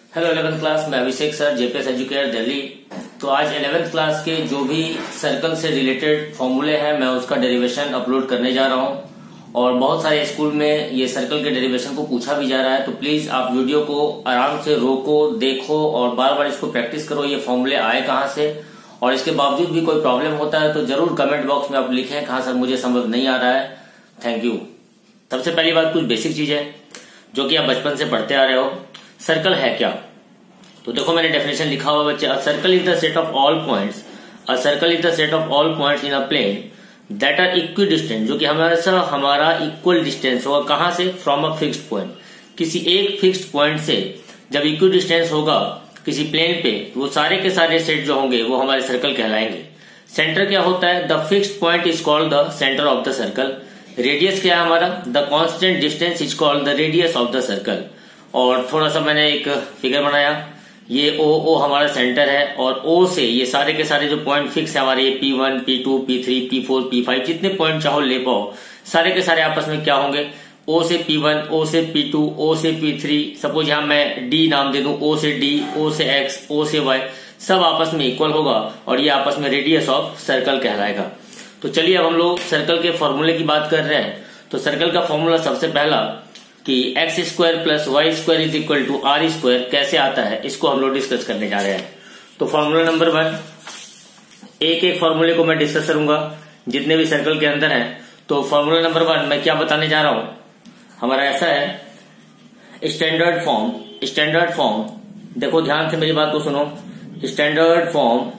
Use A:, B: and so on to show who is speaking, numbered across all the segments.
A: Hello 11th class में Abhishek sir JPS educator Delhi. तो आज 11th क्लास के जो भी सर्कल से रिलेटेड फॉर्मूले हैं मैं उसका डेरिवेशन अपलोड करने जा रहा हूं और बहुत सारे स्कूल में ये सर्कल के डेरिवेशन को पूछा भी जा रहा है। तो प्लीज आप वीडियो को आराम से रोको, देखो और बार बार इसको प्रैक्टिस करो ये फॉर्मूले आए कहाँ से। और इसके बावजूद भी कोई प्रॉब्लम होता है तो जरूर कमेंट बॉक्स में आप लिखें कहाँ सर मुझे समझ नहीं आ रहा है। Thank you. सबसे पहली बात कुछ बेसिक चीज है जो कि आप बचपन से पढ़ते आ रहे हो। सर्कल है क्या? तो देखो मैंने डेफिनेशन लिखा हुआ बच्चे, a circle is the set of all points, a circle is the set of all points in a plane that are equidistant, जो कि हमारा इक्वल डिस्टेंस होगा कहां से? फ्रॉम अ फिक्स्ड पॉइंट, किसी एक फिक्स्ड पॉइंट से जब इक्वी डिस्टेंस होगा किसी प्लेन पे तो वो सारे के सारे सेट जो होंगे वो हमारे सर्कल कहलाएंगे। सेंटर क्या होता है? The fixed point is called the centre of the circle. Radius क्या है हमारा? The constant distance is called the radius of the circle. और थोड़ा सा मैंने एक फिगर बनाया, ये ओ हमारा सेंटर है और ओ से ये सारे के सारे जो पॉइंट फिक्स है हमारे, ये P1, P2, P3, P4, P5 जितने पॉइंट चाहो ले पाओ, सारे के सारे आपस में क्या होंगे? O से P1, O से P2, O से P3, सपोज यहां मैं D नाम दे दूं, O से D, O से X, O से Y, सब आपस में इक्वल होगा और ये आपस में रेडियस ऑफ सर्कल कहलाएगा। तो चलिए अब हम लोग सर्कल के फॉर्मूले की बात कर रहे हैं। तो सर्कल का फॉर्मूला सबसे पहला कि x square plus y square is equal to r square कैसे आता है, इसको हम लोग डिस्कस करने जा रहे हैं। तो फॉर्मूला नंबर 1, एक एक फॉर्मूले को मैं डिस्कस करूंगा जितने भी सर्कल के अंदर हैं। तो फॉर्मूला नंबर 1 मैं क्या बताने जा रहा हूं, हमारा ऐसा है स्टैंडर्ड फॉर्म। स्टैंडर्ड फॉर्म, देखो ध्यान से मेरी बात को सुनो। Standard form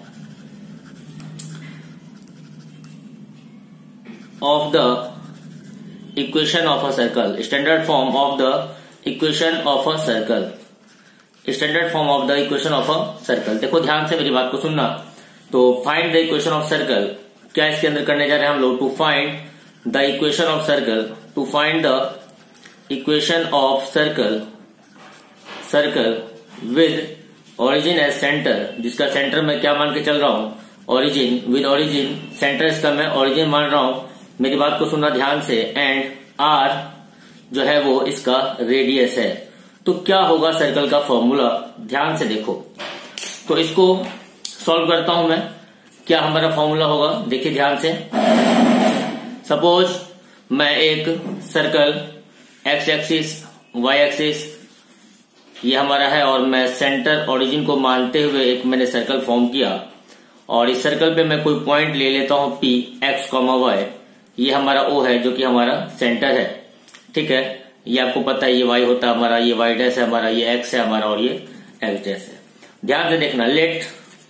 A: of the equation of a circle, standard form of the equation of a circle, standard form of the equation of a circle. देखो ध्यान से मेरी बात को सुनना। तो find the equation of circle, क्या इसके अंदर करने जा रहे हैं हम लोग? To find the equation of circle, to find the equation of circle, circle with origin as centre, जिसका सेंटर मैं क्या मान के चल रहा हूं? ओरिजिन, विद ओरिजिन, सेंटर इसका मैं ओरिजिन मान रहा हूं। मेरी बात को सुनना ध्यान से। एंड आर जो है वो इसका रेडियस है। तो क्या होगा सर्कल का फॉर्मूला? ध्यान से देखो। तो इसको सॉल्व करता हूं मैं। क्या हमारा फॉर्मूला होगा? देखिए ध्यान से। सपोज मैं एक circle x axis, y axis ये हमारा है और मैं सेंटर ओरिजिन को मानते हुए एक मैंने सर्कल फॉर्म किया और इस सर्कल पे मैं कोई पॉइंट ले लेता हूं P, X, Y, ये हमारा O है जो कि हमारा सेंटर है। ठीक है, ये आपको पता है ये Y होता है हमारा, ये Y डैश है हमारा, ये X है हमारा और ये X डैश है। ध्यान से देखना। Let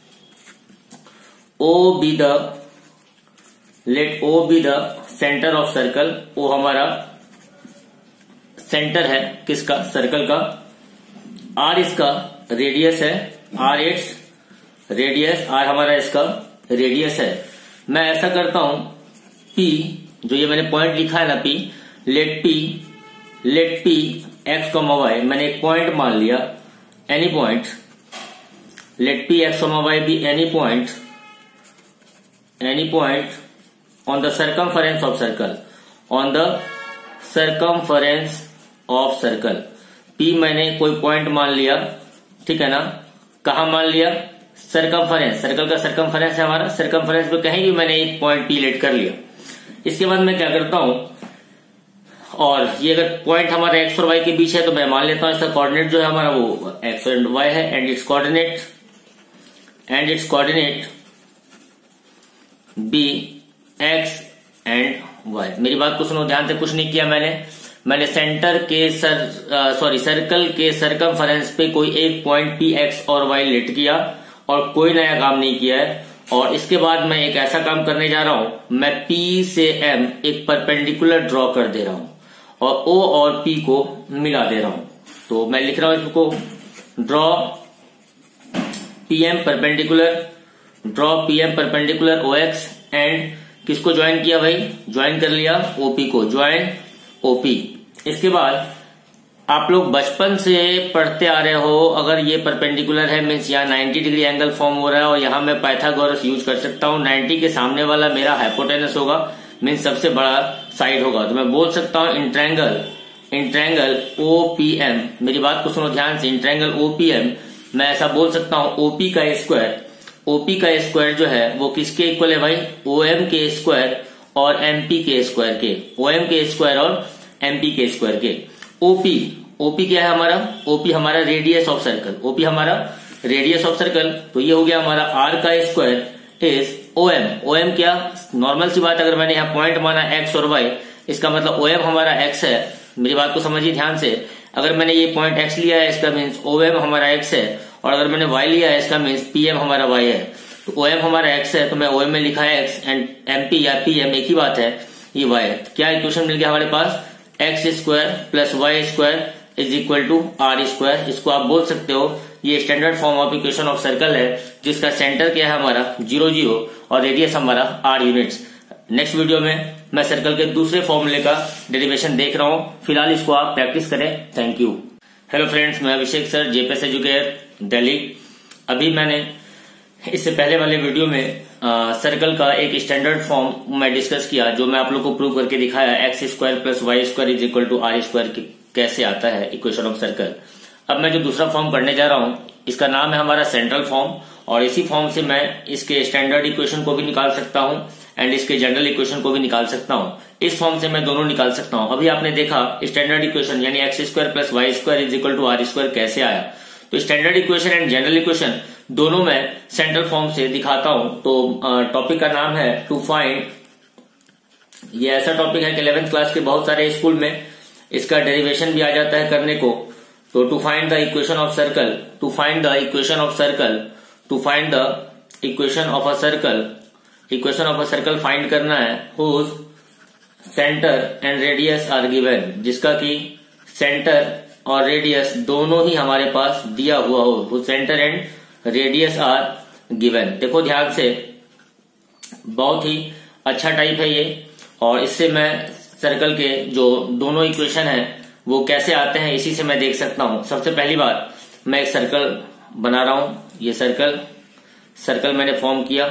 A: O be the centre of circle. O हमारा सेंटर है किसका? सर्कल का। R इसका रेडियस है, R इट्स रेडियस, R हमारा इसका रेडियस है। मैं ऐसा करता हूं P, जो ये मैंने पॉइंट लिखा है ना P, let P X, Y, मैंने एक पॉइंट मान लिया, any point. Let P X, Y be any point on the circumference of circle, on the circumference of circle. P मैंने कोई पॉइंट मान लिया, ठीक है ना? कहा मान लिया? सर्कमफरेंस, सर्कल का सर्कमफरेंस है हमारा, सर्कमफरेंस पे कहीं भी मैंने एक पॉइंट P लेट कर लिया। इसके बाद मैं क्या करता हूं, और ये अगर पॉइंट हमारा एक्स और वाई के बीच है तो मैं मान लेता हूं इसका कोऑर्डिनेट जो है हमारा वो एक्स एंड वाई है। And its coordinate be x and y. मेरी बात को सुनो ध्यान से। कुछ नहीं किया मैंने सेंटर के सर्कल के सर्कमफरेंस पे कोई एक पॉइंट P, X और Y लेट किया और कोई नया काम नहीं किया है। और इसके बाद मैं एक ऐसा काम करने जा रहा हूं, मैं P से M एक परपेंडिकुलर ड्रॉ कर दे रहा हूं और O और P को मिला दे रहा हूं। तो मैं लिख रहा हूं इसको, draw PM perpendicular OX and किसको ज्वाइन किया भाई? ज्वाइन कर लिया OP को, ज्वाइन OP। इसके बाद आप लोग बचपन से पढ़ते आ रहे हो, अगर ये परपेंडिकुलर है मीन्स यहाँ 90 डिग्री एंगल फॉर्म हो रहा है और यहाँ मैं पाइथागोरस यूज कर सकता हूँ। 90 के सामने वाला मेरा हाइपोटेनस होगा, मीन्स सबसे बड़ा साइड होगा। तो मैं बोल सकता हूँ इन इन ट्रायंगल OPM, मेरी बात को सुनो ध्यान से, इन ट्रायंगल OPM मैं ऐसा बोल सकता हूं OP का स्क्वायर जो है वो किसके इक्वल है भाई, OM के स्क्वायर और MP के स्क्वायर के, OM के स्क्वायर और MP के स्क्वायर के। OP क्या है हमारा, OP हमारा रेडियस ऑफ सर्कल, OP हमारा रेडियस ऑफ सर्कल, तो ये हो गया हमारा R का स्क्वायर इज OM क्या, नॉर्मल सी बात, अगर मैंने यहाँ पॉइंट माना x और y, इसका मतलब OM हमारा x है, मेरी बात को समझिए ध्यान से, अगर मैंने ये पॉइंट x लिया है इसका मीन्स OM हमारा x है, और अगर मैंने y लिया है इसका मीन्स PM हमारा y है। तो OM हमारा x है तो मैं OM में लिखा है x एंड MP या PM एक ही बात है, ये y है। क्या इक्वेशन मिल गया हमारे पास, x square plus y square is equal to R square. इसको आप बोल सकते हो ये standard form of equation of circle है जिसका सेंटर क्या है हमारा 0 0 और रेडियस हमारा R यूनिट्स। नेक्स्ट वीडियो में मैं सर्कल के दूसरे फॉर्मूले का डेरिवेशन देख रहा हूं, फिलहाल इसको आप प्रैक्टिस करें। Thank you. हेलो फ्रेंड्स, मैं Abhishek sir, JPS educare Delhi. अभी मैंने इससे पहले वाले वीडियो में सर्कल का एक स्टैंडर्ड फॉर्म मैं डिस्कस किया जो मैं आप लोग को प्रूव करके दिखाया, x square plus y square is equal to R square कैसे आता है इक्वेशन ऑफ सर्कल। अब मैं जो दूसरा फॉर्म पढ़ने जा रहा हूं इसका नाम है हमारा सेंट्रल फॉर्म, और इसी फॉर्म से मैं इसके स्टैंडर्ड इक्वेशन को भी निकाल सकता हूं एंड इसके जनरल इक्वेशन को भी निकाल सकता हूं। इस फॉर्म से मैं दोनों निकाल सकता हूं। अभी आपने देखा स्टैंडर्ड इक्वेशन यानी x square plus y square is equal to R square कैसे आया, तो standard equation and general equation दोनों मैं सेंट्रल फॉर्म से दिखाता हूं। तो टॉपिक का नाम है टू फाइंड, ये ऐसा टॉपिक है कि 11th क्लास के बहुत सारे स्कूल में इसका डेरिवेशन भी आ जाता है करने को। तो to find the equation of circle, to find the equation of circle, to find the equation of a circle, equation of a circle find करना है whose centre and radius are given, जिसका कि सेंटर और radius दोनों ही हमारे पास दिया हुआ हो, whose centre and radius are given. देखो ध्यान से, बहुत ही अच्छा टाइप है ये, और इससे मैं सर्कल के जो दोनों इक्वेशन है वो कैसे आते हैं इसी से मैं देख सकता हूं। सबसे पहली बात, मैं एक सर्कल बना रहा हूं, ये सर्कल मैंने फॉर्म किया,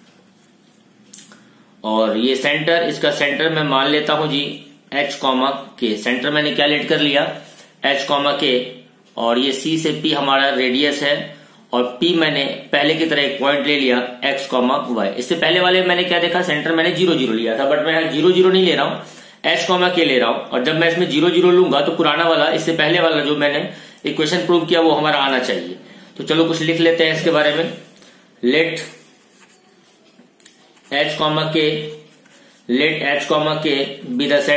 A: और ये सेंटर, इसका सेंटर मैं मान लेता हूं जी h, k। सेंटर मैंने क्या लेट कर लिया, h, k, और ये C से P हमारा रेडियस है, और P मैंने पहले की तरह एक पॉइंट ले लिया x, y। इससे पहले वाले मैंने क्या देखा, सेंटर मैंने 0 0 लिया था, बट मैं यहाँ 0 0 नहीं ले रहा हूं, h, k ले रहा हूं। और जब मैं इसमें 0 0 लूंगा तो पुराना वाला, इससे पहले वाला जो मैंने इक्वेशन प्रूव किया वो हमारा आना चाहिए। तो चलो कुछ लिख लेते हैं इसके बारे में। Let h, k be the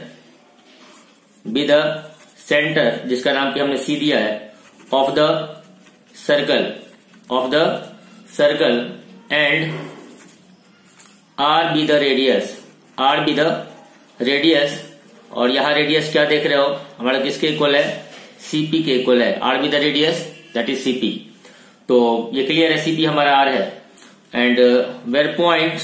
A: centre, जिसका नाम कि हमने C दिया है, of the circle and R be the radius, और यहां रेडियस क्या देख रहे हो हमारा किसके इक्वल है, CP के इक्वल है। R be the radius that is CP, तो ये क्लियर है, CP हमारा R है। And where point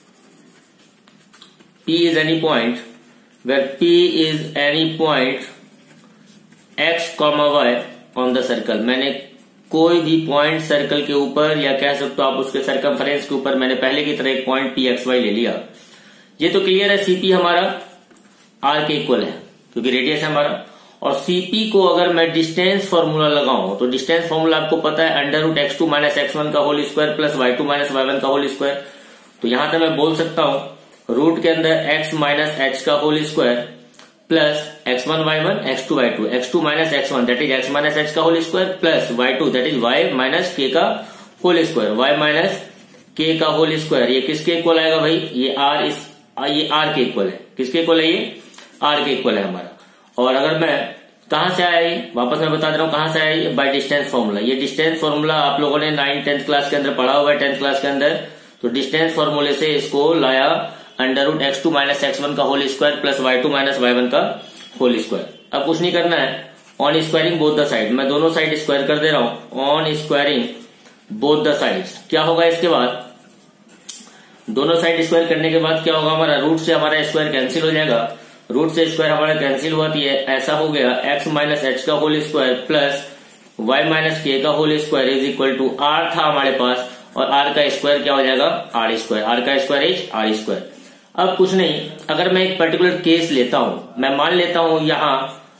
A: P is any point, where P is any point x, y on the circle। मैंने कोई भी पॉइंट सर्कल के ऊपर, या कह सकते हो आप उसके सर्कमफरेंस के ऊपर, मैंने पहले की तरह एक पॉइंट P, x, y ले लिया। ये तो क्लियर है, CP हमारा R के इक्वल है क्योंकि रेडियस है हमारा। और CP को अगर मैं डिस्टेंस फॉर्मूला लगाऊं तो डिस्टेंस फॉर्मूला आपको पता है √x2 - x1 का whole square plus y2 - y1 का होल स्क्वायर। तो यहां तक मैं बोल सकता हूं रूट के अंदर x माइनस h का whole square plus x1 y1 x2 y2, x2 minus x1 that is x minus h का whole square plus y2 that is y minus k का whole square, y minus k का whole square. ये किसके equal आएगा भाई, ये r के equal है। किसके इक्वल है, ये r के इक्वल है हमारा। और अगर मैं कहां से आया, वापस मैं बता दे रहा हूं कहां से आया, बाय डिस्टेंस फॉर्मूला। ये डिस्टेंस फॉर्मूला आप लोगों ने 9th 10th क्लास के अंदर पढ़ा हुआ है, 10th क्लास के अंदर। तो डिस्टेंस फॉर्मूले से इसको लाया √x2 - x1 का whole square plus y2 - y1 का होल स्क्वायर। अब कुछ नहीं करना है, on squaring both the side, मैं दोनों साइड स्क्वायर कर दे रहा हूं, on squaring both the sides. क्या होगा इसके बाद, दोनों साइड स्क्वायर करने के बाद क्या होगा, हमारा रूट से हमारा स्क्वायर कैंसिल हो जाएगा, रूट से स्क्वायर हमारा कैंसिल हुआ, तो ऐसा हो गया x माइनस h का whole square plus y minus k का whole square is equal to r था हमारे पास, और r का स्क्वायर क्या हो जाएगा, r स्क्वायर, r का स्क्वायर इज r स्क्वायर। अब कुछ नहीं, अगर मैं एक पर्टिकुलर केस लेता हूं, मैं मान लेता हूं यहां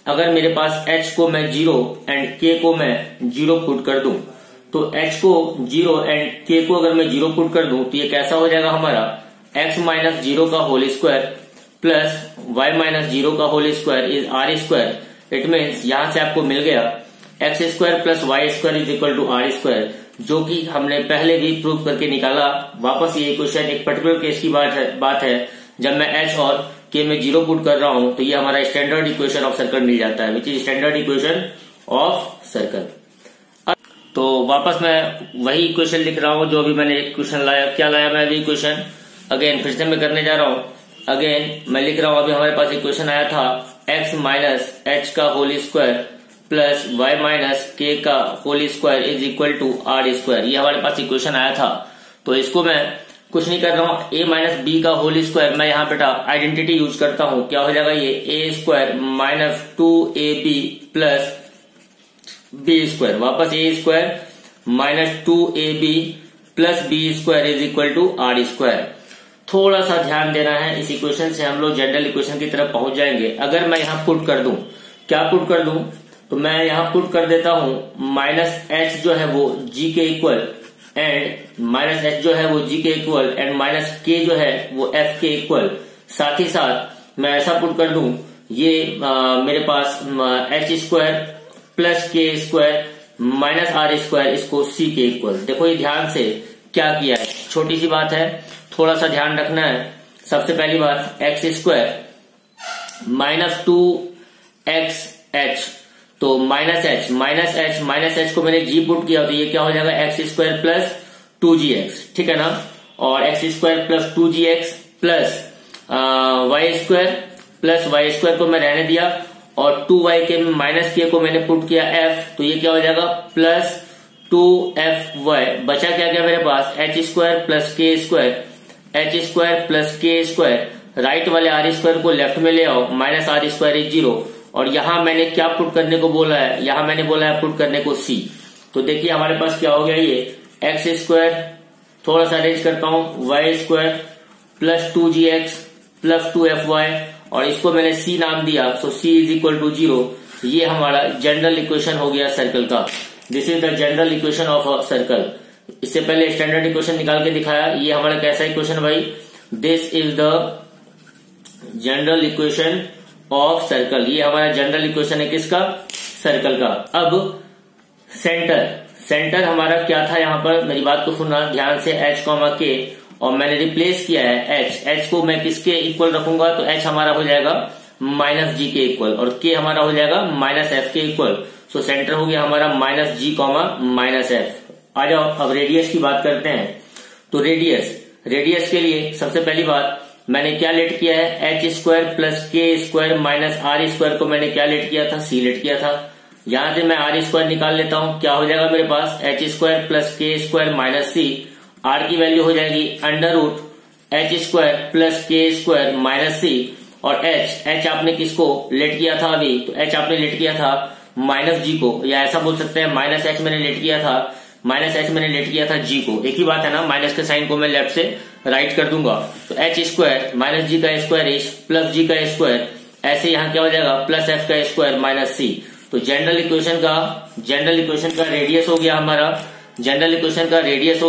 A: अगर मेरे पास h को मैं 0 एंड k को मैं 0 पुट कर दूं, तो h को 0 एंड k को अगर मैं 0 पुट कर दूं तो ये कैसा हो जाएगा हमारा x माइनस 0 का whole square plus y minus 0 का whole square is r square. It means यहां से आपको मिल गया x square plus y square is equal to r square, जो कि हमने पहले भी प्रूव करके निकाला। वापस ये क्वेश्चन एक पर्टिकुलर केस की बात है जब मैं h और k में 0 पुट कर रहा हूं तो ये हमारा स्टैंडर्ड इक्वेशन ऑफ सर्कल मिल जाता है, which is standard equation of circle. तो वापस मैं वही इक्वेशन लिख रहा हूं जो अभी मैंने क्वेश्चन लाया। क्या लाया मैं अभी क्वेश्चन? अगेन फिर से मैं करने जा रहा हूं। अगेन मैं लिख रहा हूं, अभी हमारे पास इक्वेशन आया था x माइनस h का whole square plus y minus k का whole square is equal to r square. ये हमारे पास इक्वेशन आया था। तो इसको मैं कुछ नहीं कर रहा हूं, a माइनस b का होल स्क्वायर मैं यहाँ बेटा आइडेंटिटी यूज करता हूं। क्या हो जाएगा ये a square minus 2ab plus b square, वापस a square minus 2ab plus b square is equal to r square. थोड़ा सा ध्यान देना है, इस इक्वेशन से हम लोग जनरल इक्वेशन की तरफ पहुंच जाएंगे। अगर मैं यहाँ पुट कर दूं, क्या पुट कर दूं? तो मैं यहाँ पुट कर देता हूं माइनस h जो है वो g के इक्वल एंड माइनस h जो है वो g के इक्वल एंड माइनस k जो है वो f के इक्वल। साथ ही साथ मैं ऐसा पुट कर दूं, ये मेरे पास h square plus k square minus are square इसको c के इक्वल। देखो ये ध्यान से क्या किया है, छोटी सी बात है, थोड़ा सा ध्यान रखना है। सबसे पहली बात x square minus 2x h, तो माइनस एच को मैंने g पुट किया तो ये क्या हो जाएगा एक्स स्क्वायर प्लस 2gx, ठीक है ना। और x square plus 2gx plus y square को मैं रहने दिया और 2y के माइनस के को मैंने पुट किया f, तो ये क्या हो जाएगा प्लस 2fy। बचा क्या क्या मेरे पास h square plus k square, h square plus k square. Right वाले आर स्क्वायर को लेफ्ट में ले आओ, माइनस आर स्क्वायर इज 0। और यहां मैंने क्या पुट करने को बोला है? यहां मैंने बोला है पुट करने को c। तो देखिए हमारे पास क्या हो गया, ये एक्स स्क्वायर थोड़ा सा अरेंज करता हूं, Y square plus 2gx plus 2fy और इसको मैंने c नाम दिया, so c is equal to 0। ये हमारा जनरल इक्वेशन हो गया सर्कल का। This is the general equation of a circle. इससे पहले स्टैंडर्ड इक्वेशन निकाल के दिखाया, ये हमारा कैसा इक्वेशन भाई? This is the general equation of circle. ये हमारा जनरल इक्वेशन है किसका? सर्कल का। अब सेंटर हमारा क्या था? यहाँ पर मेरी बात को सुनना ध्यान से, h कॉमा k, और मैंने रिप्लेस किया है h को मैं किसके इक्वल रखूंगा? तो h हमारा हो जाएगा माइनस g के इक्वल और k हमारा हो जाएगा माइनस f के इक्वल। सो सेंटर हो गया हमारा minus g comma minus f। आ जाओ अब रेडियस की बात करते हैं। तो रेडियस के लिए सबसे पहली बात मैंने क्या लेट किया है? h square plus k square minus are square को मैंने क्या लेट किया था? c लेट किया था। यहां से मैं आर स्क्वायर निकाल लेता हूं, क्या हो जाएगा मेरे पास? h square plus k square minus c। r की वैल्यू हो जाएगी under root h square plus k square minus c। और h आपने किसको लेट किया था अभी? तो h आपने लेट किया था माइनस g को, या ऐसा बोल सकते हैं माइनस h मैंने लेट किया था g को। एक ही बात है ना, माइनस के साइन को मैं लेफ्ट से राइट कर दूंगा। तो h स्क्वायर माइनस g का स्क्वायर इज प्लस g का स्क्वायर, ऐसे यहाँ क्या हो जाएगा प्लस f का स्क्वायर माइनस c। तो जनरल इक्वेशन का रेडियस हो गया हमारा, जनरल इक्वेशन का रेडियस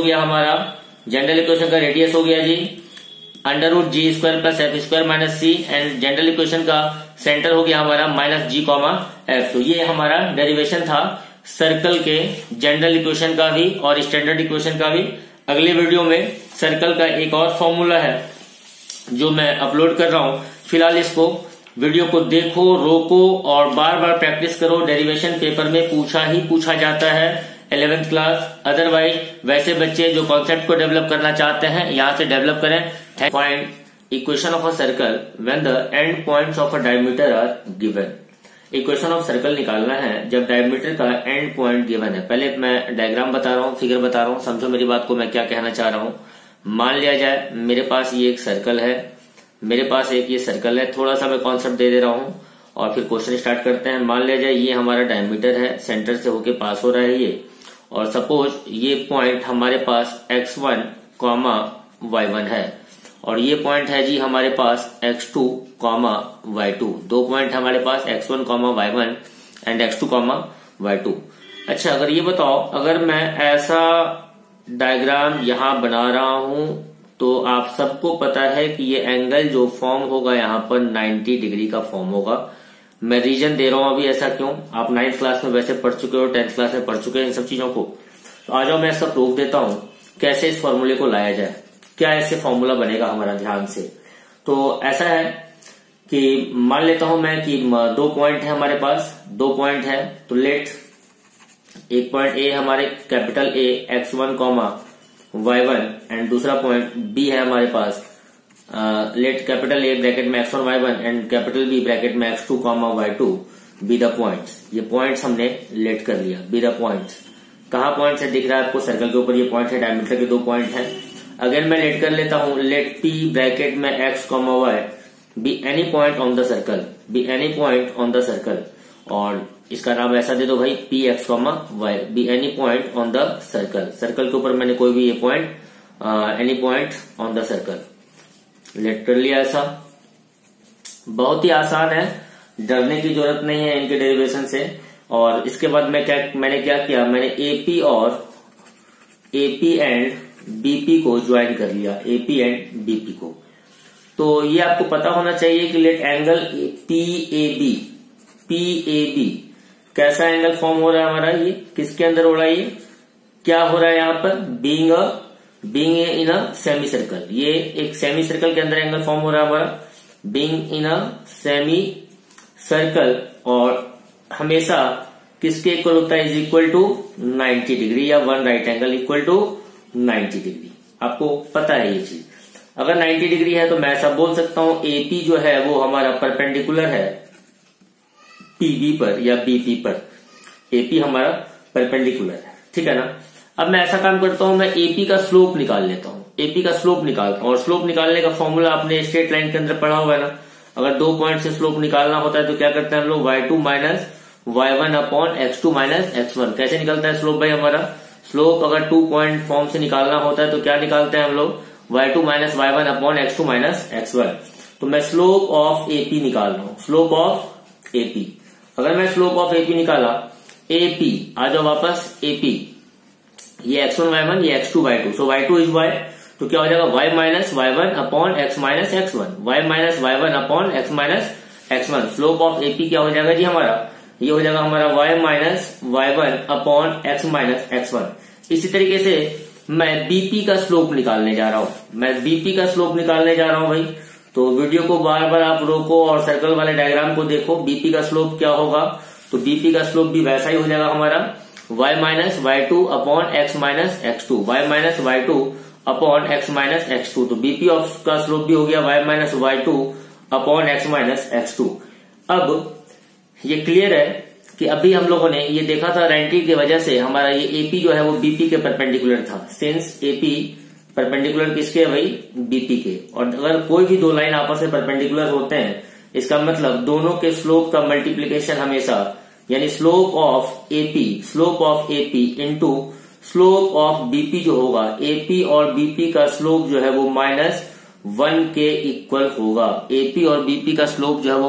A: हो गया जी under root G square plus F square minus C. And general equation का सेंटर हो गया हमारा माइनस जी कॉमा एफ। तो ये हमारा डेरिवेशन था सर्कल के, जनरल इक्वेशन का भी और स्टैंडर्ड इक्वेशन का भी। अगले वीडियो में सर्कल का एक और फॉर्मूला है जो मैं अपलोड कर रहा हूं। फिलहाल इसको वीडियो को देखो, रोको और बार बार प्रैक्टिस करो। डेरिवेशन पेपर में पूछा जाता है 11th क्लास। अदरवाइज वैसे बच्चे जो कॉन्सेप्ट को डेवलप करना चाहते हैं यहाँ से डेवलप करें। Find equation of a circle when the end points of a diameter are given. Equation of circle निकालना है जब डायमीटर का एंड पॉइंट गिवन है। पहले मैं डायग्राम बता रहा हूँ, फिगर बता रहा हूँ, समझो मेरी बात को मैं क्या कहना चाह रहा हूँ। मान लिया जाए मेरे पास ये एक सर्कल है, थोड़ा सा मैं कॉन्सेप्ट दे दे रहा हूँ और फिर क्वेश्चन स्टार्ट करते हैं। मान लिया जाए ये हमारा डायमीटर है, सेंटर से होके पास हो रहा है ये, और सपोज ये पॉइंट हमारे पास x1, y1 है और ये पॉइंट है जी हमारे पास x2, y2। 2 पॉइंट हमारे पास x1, y1 and x2, y2। अच्छा, अगर ये बताओ, अगर मैं ऐसा डायग्राम यहां बना रहा हूं तो आप सबको पता है कि ये एंगल जो फॉर्म होगा यहां पर 90 डिग्री का फॉर्म होगा। मैं रीजन दे रहा हूं अभी, ऐसा क्यों? आप 9th क्लास में वैसे पढ़ चुके हो, 10th क्लास में पढ़ चुके हैं इन सब चीजों को। तो आ जाओ, मैं इसका प्रूफ देता हूं कैसे इस फॉर्मूले को लाया जाए, क्या इससे फॉर्मूला बनेगा हमारा, ध्यान से। तो ऐसा है कि मान लेता हूं मैं कि 2 पॉइंट है हमारे पास, 2 पॉइंट है। तो लेट एक पॉइंट ए हमारे capital A x1, y1 and दूसरा पॉइंट बी है हमारे पास, लेट कैपिटल ए ब्रैकेट में x1, y1 and capital B bracket में x2, y2 be the points. ये पॉइंट्स हमने लेट कर लिया, बी द पॉइंट्स। कहाँ पॉइंट्स है दिख रहा है आपको? सर्कल के ऊपर ये पॉइंट है, डायमीटर के 2 पॉइंट है। अगर मैं लेट कर लेता हूं, लेट p ब्रैकेट में x, y be any point on the circle, be any point on the circle. और इसका नाम ऐसा दे दो भाई, p, x, y be any point on the circle. Circle के ऊपर मैंने कोई भी ये point, any point on the circle let कर लिया। ऐसा बहुत ही आसान है, डरने की जरूरत नहीं है इनके डेरिवेशन से। और इसके बाद मैंने क्या किया, मैंने AP एंड BP को ज्वाइन कर लिया, AP एंड BP को। तो ये आपको पता होना चाहिए कि लेट एंगल PAB कैसा एंगल फॉर्म हो रहा है हमारा, ये किसके अंदर हो रहा है, ये क्या हो रहा है यहाँ पर, being in a semicircle. ये एक सेमी सर्कल के अंदर एंगल फॉर्म हो रहा है हमारा, being in a semicircle. और हमेशा किसके इक्वल होता है, इज इक्वल टू 90 डिग्री, या 1 right angle equal to 90 degree. आपको पता है ये चीज। अगर 90 डिग्री है तो मैं ऐसा बोल सकता हूं AP जो है वो हमारा परपेंडिकुलर है PB पर या BP पर। AP हमारा परपेंडिकुलर है, ठीक है ना। अब मैं ऐसा काम करता हूं, मैं AP का स्लोप निकाल लेता हूं, AP का स्लोप निकालता हूं। और स्लोप निकालने का फॉर्मूला आपने स्ट्रेट लाइन के अंदर पढ़ा हुआ है ना। अगर 2 पॉइंट से स्लोप निकालना होता है तो क्या करते हैं हम लोग, y2 minus y1 upon x2 minus x1। कैसे निकलता है स्लोप भाई हमारा? स्लोप अगर 2 पॉइंट फॉर्म से निकालना होता है तो क्या निकालते हैं हम लोग, y2 minus y1 upon x2 minus x1। तो मैं स्लोप ऑफ AP निकाल रहा हूं, स्लोप ऑफ AP। अगर मैं स्लोप ऑफ AP निकाला, AP आ जाओ वापस, AP ये x1 y1 ये x2 y2, so y2 is y। तो क्या हो जाएगा, y minus y1 upon x minus x1, y minus y1 upon x minus x1। Slope of AP क्या हो जाएगा जी हमारा, ये हो जाएगा हमारा y minus y1 upon x minus x1। इसी तरीके से मैं BP का स्लोप निकालने जा रहा हूं, मैं BP का स्लोप निकालने जा रहा हूं भाई। तो वीडियो को बार बार आप रोको और सर्कल वाले डायग्राम को देखो। BP का स्लोप क्या होगा, तो BP का स्लोप भी वैसा ही हो जाएगा हमारा, y minus y2 upon x minus x2, y minus y2 upon x minus x2। तो BP का स्लोप भी हो गया y minus y2 upon x minus x2। अब ये क्लियर है कि अभी हम लोगों ने ये देखा था 90 की वजह से हमारा ये AP जो है वो BP के परपेंडिकुलर था। सिंस AP परपेंडिकुलर किसके है भाई, BP के। और अगर कोई भी 2 लाइन आपस में परपेंडिकुलर होते हैं, इसका मतलब दोनों के स्लोप का मल्टीप्लीकेशन हमेशा, यानी slope of AP into slope of BP जो होगा, AP और BP का स्लोप जो है वो -1 के इक्वल होगा। AP और BP का स्लोप जो है वो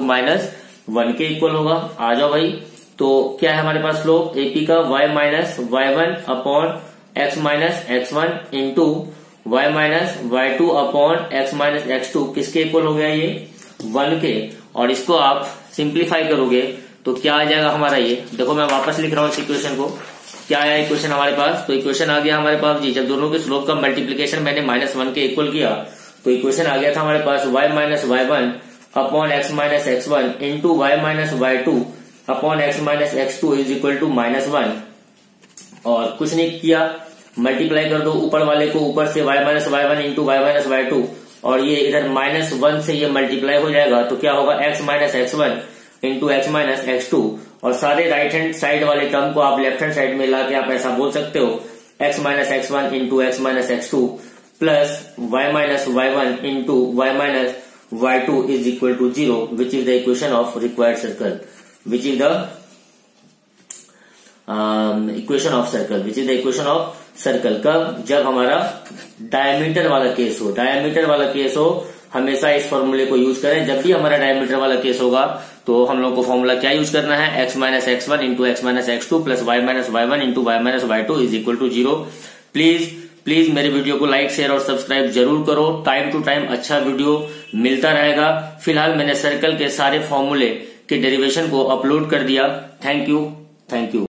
A: -1 के इक्वल होगा। आ जाओ भाई, तो क्या है हमारे पास स्लोप AP का, y minus y1 upon x minus x1 into y minus y2 upon x minus x2। किसके इक्वल हो गया ये, 1 के। और इसको आप सिंप्लीफाई करोगे तो क्या आ जाएगा हमारा, ये देखो मैं वापस लिख रहा हूं इस इक्वेशन को। क्या आया इक्वेशन हमारे पास, तो इक्वेशन आ गया हमारे पास जी, जब दोनों के स्लोप का मल्टीप्लीकेशन मैंने -1 के इक्वल किया तो इक्वेशन आ गया था हमारे पास y minus y1 upon x minus x1 into y minus y2 upon x minus x2 is equal to -1। और कुछ नहीं किया, मल्टीप्लाई कर दो ऊपर वाले को ऊपर से, y minus y1 into y minus y2, और ये इधर -1 से ये मल्टीप्लाई हो जाएगा तो क्या होगा, x minus x1 into x minus x2। और सारे राइट हैंड साइड वाले टर्म को आप लेफ्ट हैंड साइड में लाके आप ऐसा बोल सकते हो, x minus x1 into x minus x2 प्लस y minus y1 into y minus y2 is equal to 0, which is the equation of required circle, which is the equation of circle, which is the equation of circle. कब? जब हमारा diameter वाला case हो। Diameter वाला case हो, हमेशा इस फॉर्मूले को यूज करें। जब भी हमारा डायमीटर वाला केस होगा तो हम लोग को फॉर्मूला क्या यूज करना है? x minus x1 into x minus x2 प्लस y minus y1 into y minus y2 is equal to 0। Please मेरे वीडियो को लाइक, शेयर और सब्सक्राइब जरूर करो। टाइम टू टाइम अच्छा वीडियो मिलता रहेगा। फिलहाल मैंने सर्कल के सारे फॉर्मूले के डेरिवेशन को अपलोड कर दिया। Thank you.